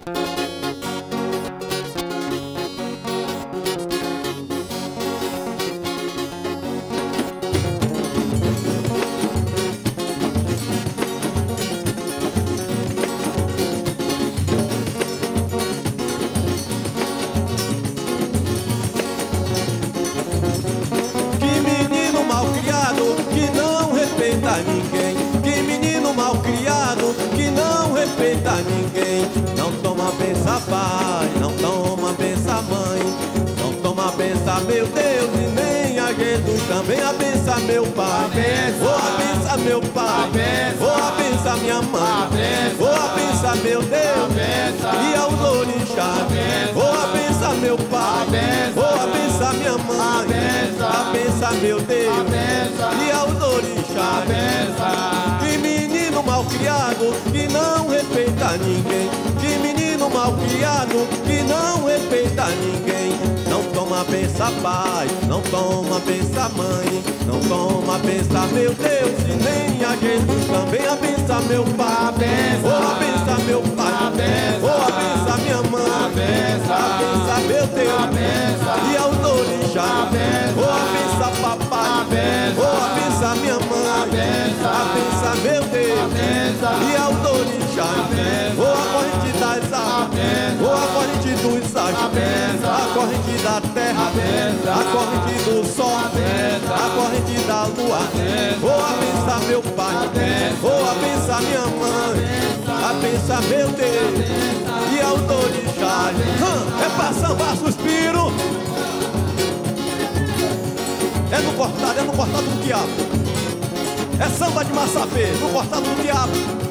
Ninguém, que menino mal criado, que não respeita ninguém. Não toma benção pai, não toma benção mãe, não toma benção meu Deus e nem a Jesus também abença meu pai. Vou abençoar meu pai, vou abençoar minha mãe, vou abençoar meu Deus e aos orixás. Vou abençoar meu pai, vou abençoar minha mãe, abençoar meu Deus e aos orixás. Que menino mal criado, que não respeita ninguém. Que menino mal criado, que não respeita ninguém. Não toma benção pai, não toma benção mãe, não toma benção meu Deus e nem a Jesus também abençoa meu pai. Vou abençoar meu pai, vou abençoar minha mãe, abençoar meu Deus e aos orixás. Vou abençoar papai, vou abençoar minha mãe, abençoar meu Deus e aos orixás. Vou a corrente das águas, vou a corrente dos astros, a corrente da terra, a corrente do sol, a corrente da lua. Vou abençoar meu pai, vou abençoar minha mãe, abençoar meu Deus e aos orixás. É pra sambar suspiro, é no cortado do diabo. É samba de massapê, no cortado do diabo.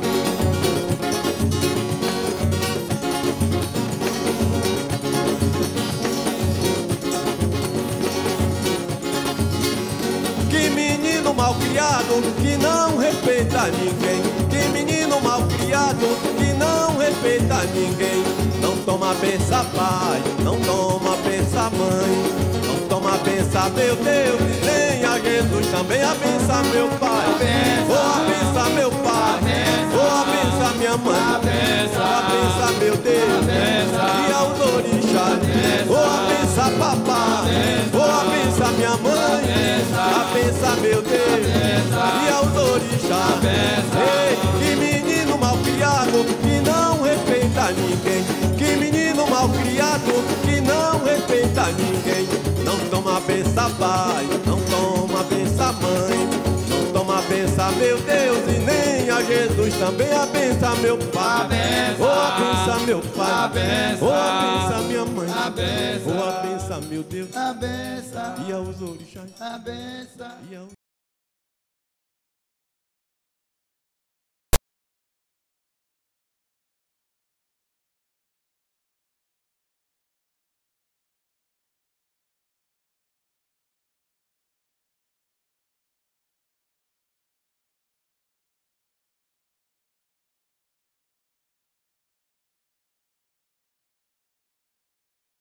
Que menino mal criado, que não respeita ninguém. Que menino mal criado, que não respeita ninguém. Não toma benção pai, não toma benção mãe, não toma benção meu Deus e nem a Jesus também abençoa meu pai. Vou abençoar meu pai, vou abençoar minha mãe, vou abençoar meu Deus e aos orixás. Vou abençoar papai, vou abençoar minha mãe, abençoar meu Deus e aos orixás. Ei, que menino mal criado, que não respeita ninguém. Que menino mal criado, que não respeita ninguém. Não toma benção pai, não toma benção mãe, não toma benção meu Deus e nem a Jesus também abençoa meu pai. Vou abençoar meu pai, vou abençoar minha mãe, vou abençoar meu Deus e aos orixás.